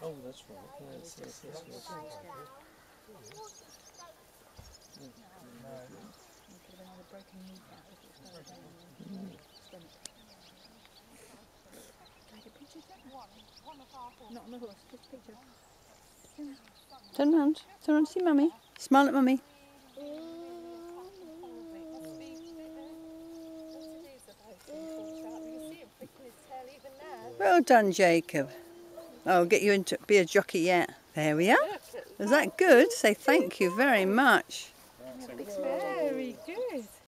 Oh, that's right. Yes, yes, yes, yes. It could have been either broken kneecap if it fell down or stomach. Can I get pictures yet? Not on the horse, just a picture. Turn around. Turn around to see Mummy. Smile at Mummy. Well done, Jacob. I'll get you into be a jockey yet. There we are. Is that good? Say thank you very much.